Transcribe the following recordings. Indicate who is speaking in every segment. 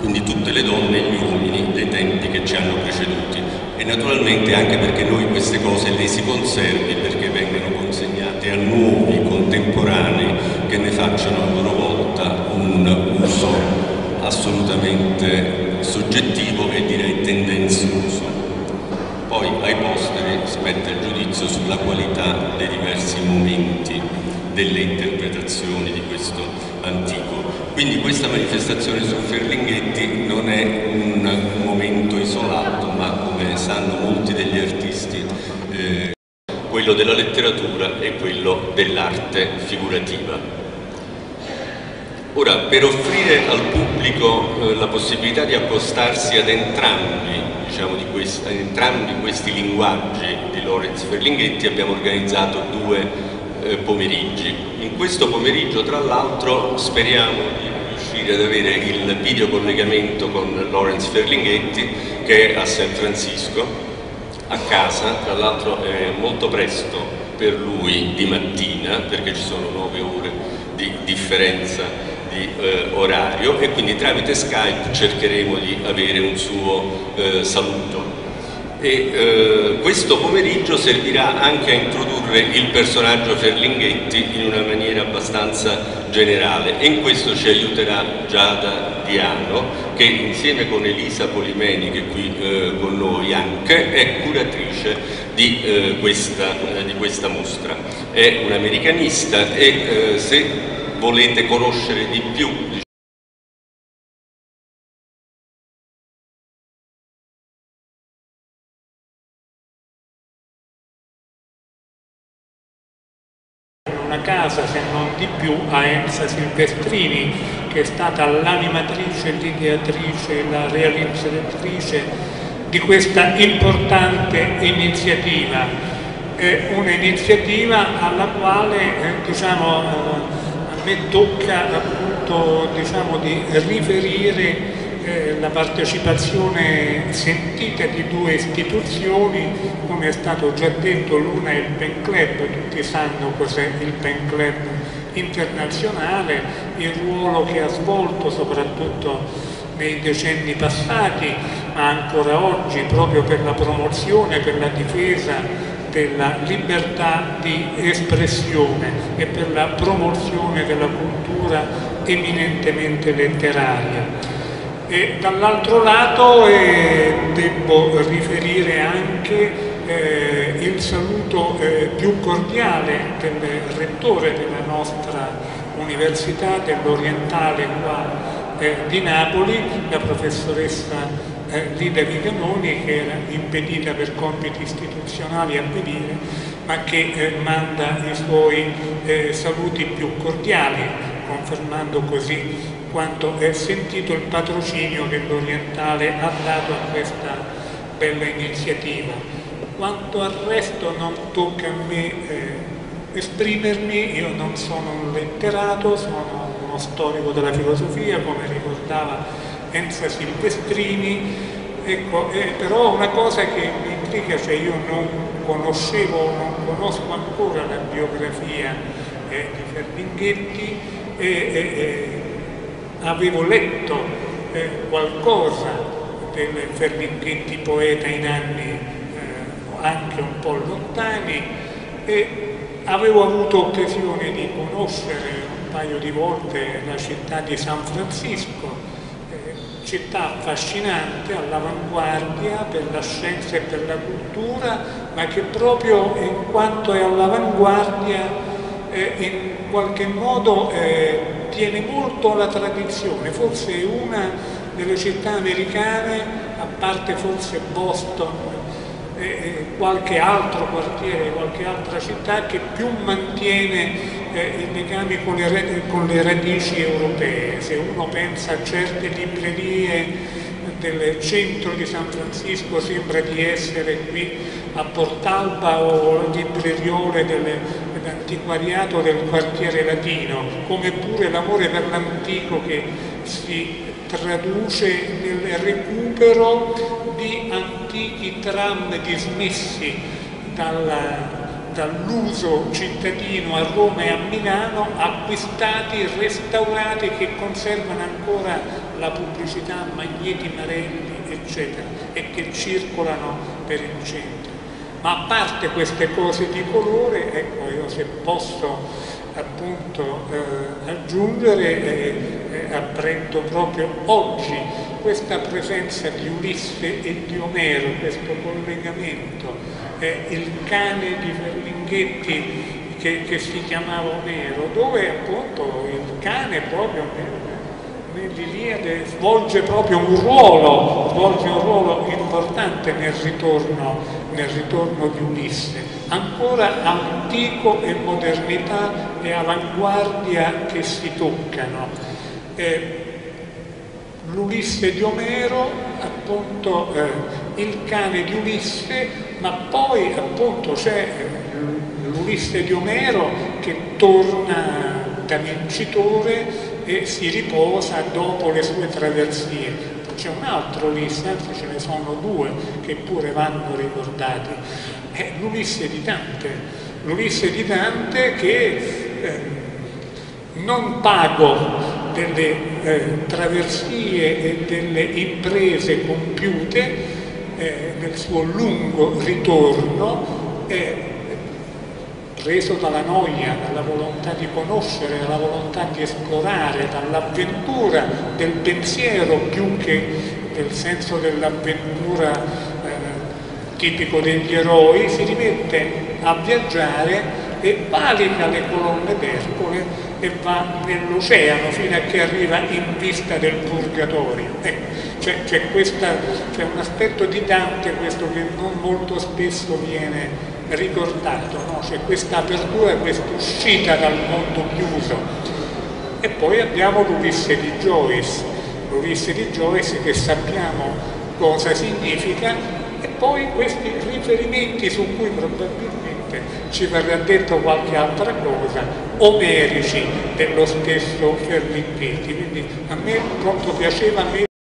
Speaker 1: quindi tutte le donne e gli uomini dei tempi che ci hanno preceduti, e naturalmente anche perché noi queste cose le si conservi, perché vengano consegnate a nuovi contemporanei che ne facciano a loro volta un uso assolutamente soggettivo e direi tendenzioso. Poi ai posteri spetta il giudizio sulla qualità dei diversi momenti delle interpretazioni di questo antico. Quindi questa manifestazione su Ferlinghetti non è un momento isolato, ma come sanno molti degli artisti, quello della letteratura e quello dell'arte figurativa. Ora, per offrire al pubblico la possibilità di accostarsi ad entrambi, diciamo, entrambi questi linguaggi di Lawrence Ferlinghetti, abbiamo organizzato due pomeriggi. In questo pomeriggio, tra l'altro, speriamo di riuscire ad avere il video collegamento con Lawrence Ferlinghetti, che è a San Francisco, a casa. Tra l'altro è molto presto per lui di mattina, perché ci sono 9 ore di differenza di orario, e quindi tramite Skype cercheremo di avere un suo saluto. E questo pomeriggio servirà anche a introdurre il personaggio Ferlinghetti in una maniera abbastanza generale, e in questo ci aiuterà Giada Diano, che insieme con Elisa Polimeni, che è qui con noi anche, è curatrice di questa mostra. È un'americanista e se volete conoscere di più
Speaker 2: una casa, se non di più, a Elsa Silvestrini, che è stata l'animatrice, l'ideatrice e la realizzatrice di questa importante iniziativa. È un'iniziativa alla quale a me tocca appunto di riferire la partecipazione sentita di due istituzioni, come è stato già detto. L'una è il Pen Club, tutti sanno cos'è il Pen Club internazionale, il ruolo che ha svolto soprattutto nei decenni passati, ma ancora oggi, proprio per la promozione, per la difesa della libertà di espressione e per la promozione della cultura eminentemente letteraria. E dall'altro lato devo riferire anche il saluto più cordiale del rettore della nostra Università dell'Orientale qua di Napoli, la professoressa Lida Viganoni, che era impedita per compiti istituzionali a venire, ma che manda i suoi saluti più cordiali, confermando così quanto è sentito il patrocinio che l'Orientale ha dato a questa bella iniziativa. Quanto al resto non tocca a me esprimermi, io non sono un letterato, sono uno storico della filosofia, come ricordava Elsa Silvestrini. Ecco, però una cosa che mi intriga, cioè io non conosco ancora la biografia di Ferlinghetti, avevo letto qualcosa del Ferlinghetti poeta in anni anche un po' lontani, e avevo avuto occasione di conoscere un paio di volte la città di San Francisco, città affascinante, all'avanguardia per la scienza e per la cultura, ma che proprio in quanto è all'avanguardia in qualche modo tiene molto alla tradizione. Forse è una delle città americane, a parte forse Boston e qualche altro quartiere, qualche altra città, che più mantiene i legami con le radici europee. Se uno pensa a certe librerie del centro di San Francisco, sembra di essere qui a Portalba o libreriole dell'antiquariato del quartiere latino, come pure l'amore per l'antico che si traduce nel recupero di antichi tram dismessi dall'uso cittadino a Roma e a Milano, acquistati, restaurati, che conservano ancora la pubblicità, Magneti Marelli, eccetera, e che circolano per il centro. Ma a parte queste cose di colore, ecco, io se posso appunto aggiungere, apprendo proprio oggi questa presenza di Ulisse e di Omero, questo collegamento, il cane di Ferlinghetti che si chiamava Omero, dove appunto il cane proprio nell'Iliade svolge proprio un ruolo importante nel ritorno di Ulisse, ancora antico e modernità e avanguardia che si toccano. L'Ulisse di Omero, appunto il cane di Ulisse, ma poi appunto c'è l'Ulisse di Omero che torna da vincitore e si riposa dopo le sue traversie. C'è un altro Ulisse, anzi ce ne sono due che pure vanno ricordati, è l'Ulisse di Dante che non pago delle traversie e delle imprese compiute nel suo lungo ritorno, preso dalla noia, dalla volontà di conoscere, dalla volontà di esplorare, dall'avventura del pensiero più che del senso dell'avventura tipico degli eroi, si rimette a viaggiare e valica le colonne d'Ercole e va nell'oceano fino a che arriva in vista del Purgatorio. C'è un aspetto di Dante, questo che non molto spesso viene ricordato, no? C'è questa apertura, questa uscita dal mondo chiuso. E poi abbiamo l'Ulisse di Joyce che sappiamo cosa significa, e poi questi riferimenti su cui probabilmente ci verrà detto qualche altra cosa, omerici dello stesso Ferlinghetti. Quindi a me proprio piaceva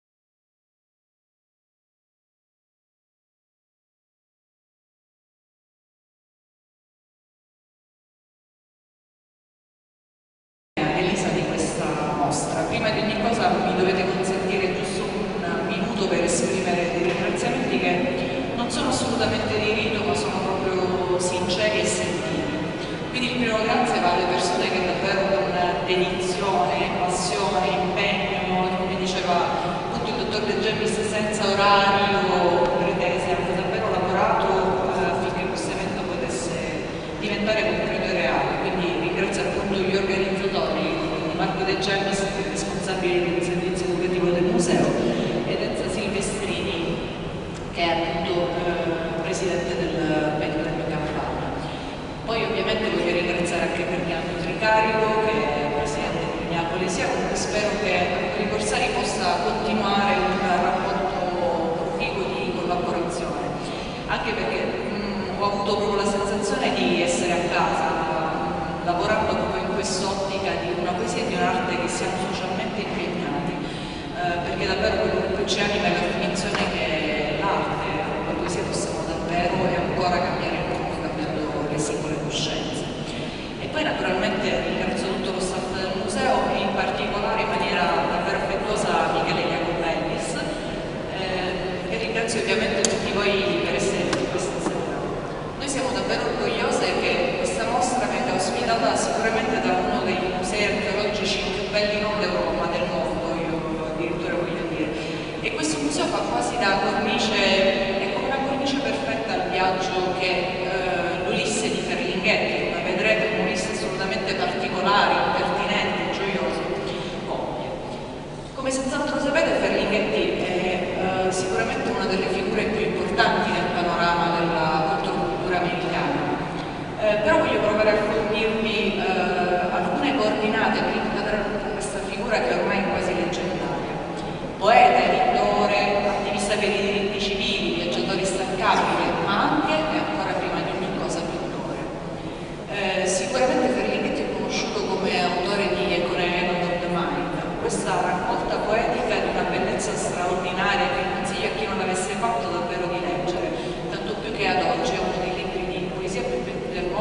Speaker 3: Prima di ogni cosa mi dovete consentire giusto un minuto per esprimere dei ringraziamenti che non sono assolutamente di rito, ma sono proprio sinceri e sentiti. Quindi il primo grazie va alle persone che davvero con dedizione, passione, impegno, come diceva appunto il dottor De Gemmis, senza orario, pretese, hanno davvero lavorato affinché questo evento potesse diventare concreto e reale. Quindi ringrazio appunto gli organizzatori, Marco De Gemmis, responsabile del servizio educativo del museo, ed Enza Silvestrini, che è appunto presidente del Premio Campana. Poi ovviamente voglio ringraziare anche Perniano Tricarico, che è presidente di Minneapolis. Comunque spero che con i corsari possa continuare un rapporto proficuo di collaborazione, anche perché ho avuto proprio la sensazione di essere a casa, lavorando proprio in quest'ottica di una poesia e di un'arte che siamo socialmente impegnati, perché davvero quello che ci anima è la definizione che l'arte, la poesia possiamo davvero e ancora cambiare il mondo, cambiando le singole coscienze. E poi naturalmente ringrazio tutto lo staff del museo e in particolare in maniera davvero affettuosa Michele Jacobellis, e ringrazio ovviamente tutti voi per essere qui questa sera. Noi siamo davvero orgogliose che questa mostra venga ospitata sicuramente da uno dei musei archeologici più belli non d'Europa, ma del mondo, io addirittura voglio dire. E questo museo fa quasi da cornice, è come una cornice perfetta al viaggio che l'Ulisse di Ferlinghetti, come vedrete un Ulisse assolutamente particolare, pertinente, gioioso, compie. Come senz'altro sapete, Ferlinghetti è sicuramente una delle figure più importanti nel panorama della controcultura americana. Però voglio provare a fornirvi alcune coordinate per inquadrare questa figura che ormai è quasi leggendaria. Poeta, editore, attivista per i diritti civili, viaggiatore instancabile, ma anche, e ancora prima di ogni cosa, pittore. Sicuramente Ferlinghetti è conosciuto come autore di Economy of the Mind, questa raccolta poetica di una bellezza straordinaria che consiglio a chi non l'avesse fatto davvero di leggere, tanto più che ad oggi è uno dei libri di poesia più del mondo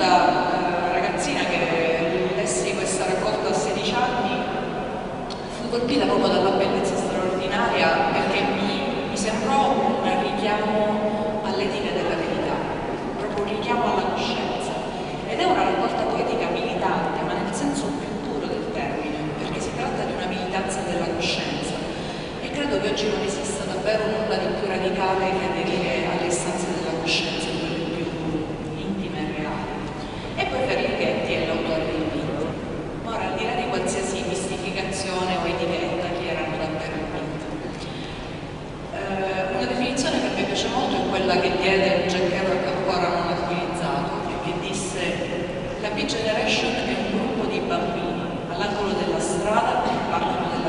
Speaker 3: da ragazzina che lessi questa raccolta a 16 anni, fui colpita proprio dalla bellezza straordinaria, perché mi sembrò un richiamo all'etica della verità, proprio un richiamo alla coscienza. Ed è una raccolta poetica militante, ma nel senso più puro del termine, perché si tratta di una militanza della coscienza. E credo che oggi non esista davvero nulla di più radicale che aderire alle istanze della coscienza, quelle più intime e reali. E poi Ferlinghetti è l'autore dei miti. Ora, al di là di qualsiasi mistificazione o etichetta, chi erano davvero i miti? Una definizione che mi piace molto è quella che diede Jack Kerouac, ancora non attualizzato, che disse: la Beat Generation è un gruppo di bambini all'angolo della strada che parlano